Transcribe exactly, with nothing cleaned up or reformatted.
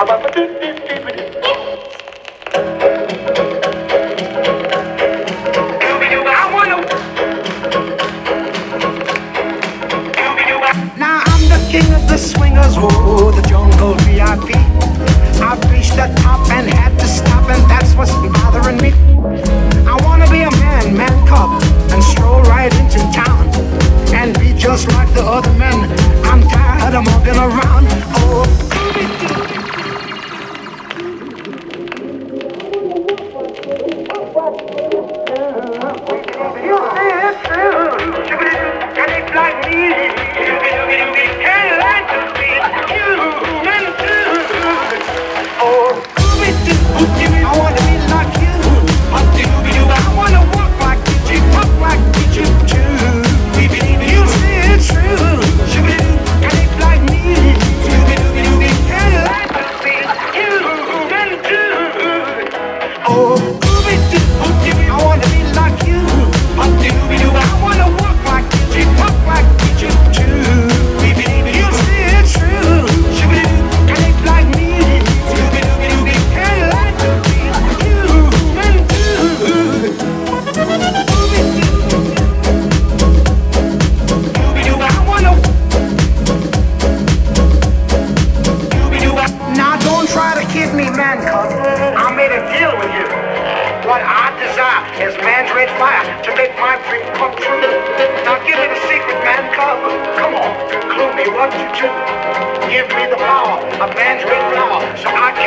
Now I'm the king of the swingers, oh, the jungle V I P. I've reached the top and had to stop, and that's what's bothering me. I wanna be a man, man cub, and stroll right into town, and be just like the other men. I'm tired of mugging around. Oh, you say it's true, and it's like me. Can't like to be human too. Oh, I wanna be like you. I wanna walk like you, talk like you too. You say it's true, and it's like me. Can't like to be human too. Oh, I wanna be like you. I wanna walk like you, talk like you too. You say it's true, and it's like me. Can't like to be human too. I wanna. Now don't try to kid me, man cub. I made a deal with you. What I desire is man's red fire to make my dream come true. Now give me the secret, man cub. Come on, clue me what you do. Give me the power of man's red flower so I can